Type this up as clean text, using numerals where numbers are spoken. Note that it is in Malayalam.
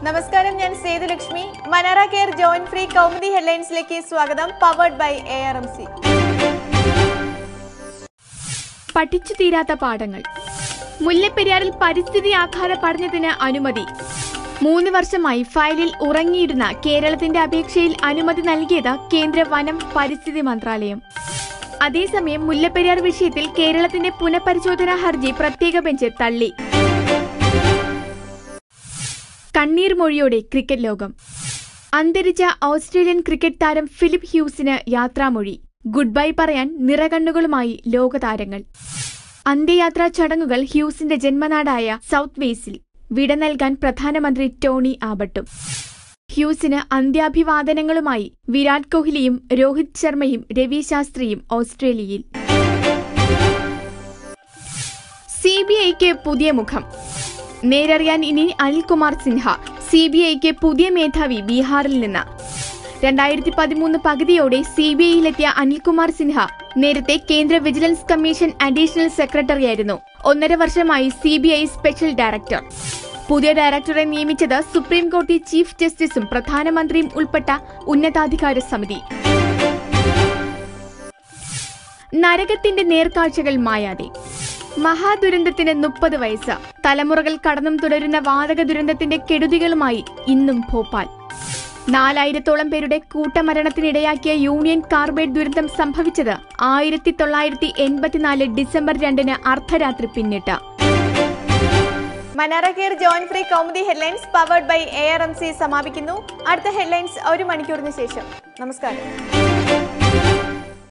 നമസ്കാരം, ഞാൻ Sethulakshmi. Manara care joint free Kaumudi ഹെഡ്ലൈൻസിലേക്ക് സ്വാഗതം. Powered by ARMC. പഠിച്ചു തീരാത്ത പാഠങ്ങൾ. മുല്ലപ്പെരിയാറിൽ പരിസ്ഥിതി ആഘാത പഠനത്തിന് അനുമതി. 3 വർഷമായി ഫയലിൽ ഉറങ്ങിയിരുന്ന കേരളത്തിന്റെ അപേക്ഷയിൽ അനുമതി നൽകിയത് കേന്ദ്ര വനം പരിസ്ഥിതി മന്ത്രാലയം. അതേസമയം മുല്ലപ്പെരിയാർ വിഷയത്തിൽ കേരളത്തിന്റെ പുനഃപരിശോധനാ ഹർജി പ്രത്യേക ബെഞ്ച് തള്ളി. കണ്ണീർ മൊഴിയോടെ ക്രിക്കറ്റ് ലോകം. അന്തരിച്ച ഓസ്ട്രേലിയൻ ക്രിക്കറ്റ് താരം ഫിലിപ്പ് ഹ്യൂസിന് യാത്രാമൊഴി. ഗുഡ് ബൈ പറയാൻ നിറകണ്ണുകളുമായി ലോകതാരങ്ങൾ. അന്ത്യയാത്രാ ചടങ്ങുകൾ ഹ്യൂസിന്റെ ജന്മനാടായ സൗത്ത് വെയിൽസിൽ. വിട നൽകാൻ പ്രധാനമന്ത്രി ടോണി ആബട്ടും. ഹ്യൂസിന് അന്ത്യാഭിവാദനങ്ങളുമായി വിരാട് കോഹ്ലിയും രോഹിത് ശർമ്മയും രവി ശാസ്ത്രിയും ഓസ്ട്രേലിയയിൽ. CBIക്ക് പുതിയ മുഖം. നേരറിയാൻ ഇനി അനിൽകുമാർ സിൻഹ. CBIക്ക് പുതിയ മേധാവി ബീഹാറിൽ നിന്ന്. 2013 പകുതിയോടെ CBIയിലെത്തിയ അനിൽകുമാർ സിൻഹ നേരത്തെ കേന്ദ്ര വിജിലൻസ് കമ്മീഷൻ അഡീഷണൽ സെക്രട്ടറിയായിരുന്നു. 1.5 വർഷമായി CBI സ്പെഷ്യൽ ഡയറക്ടർ. പുതിയ ഡയറക്ടറെ നിയമിച്ചത് സുപ്രീം കോടതി ചീഫ് ജസ്റ്റിസും പ്രധാനമന്ത്രിയും ഉൾപ്പെട്ട ഉന്നതാധികാര സമിതി. നരകത്തിന്റെ നേർക്കാഴ്ചകൾ മായാതെ. മഹാദുരന്തത്തിന് 30 വയസ്സ്. തലമുറകൾ കടന്നും തുടരുന്ന വാതക ദുരന്തത്തിന്റെ കെടുതികളുമായി ഇന്നും ഭോപ്പാൽ. 4000-ഓളം പേരുടെ കൂട്ടമരണത്തിനിടയാക്കിയ യൂണിയൻ കാർബൈഡ് ദുരന്തം സംഭവിച്ചത് 1984 ഡിസംബർ 2 അർദ്ധരാത്രി പിന്നിട്ട്. മനാറ care joint free Kaumudi headlines powered by ARMC സമാപിക്കുന്നു. അടുത്ത ഹെഡ്ലൈൻസ് 1 മണിക്കൂറിന് ശേഷം. നമസ്കാരം.